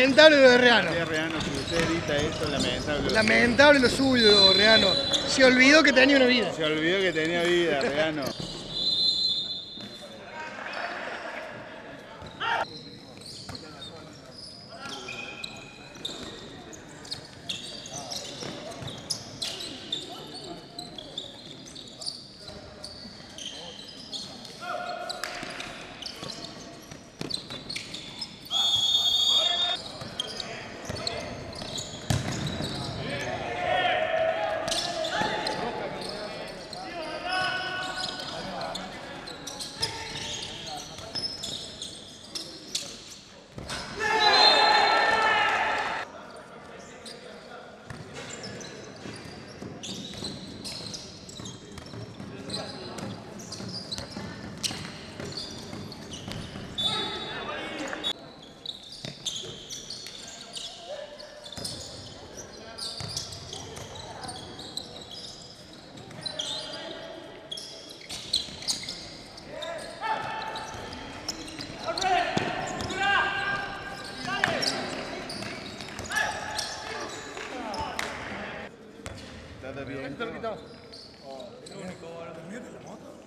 Lamentable lo de Reano. Sí, Reano, si usted edita eso, lamentable. Lamentable lo suyo, Reano. Se olvidó que tenía una vida. Se olvidó que tenía vida, Reano. Bien. ¿Te lo quitó? Oh, el único, lo que mete la moto.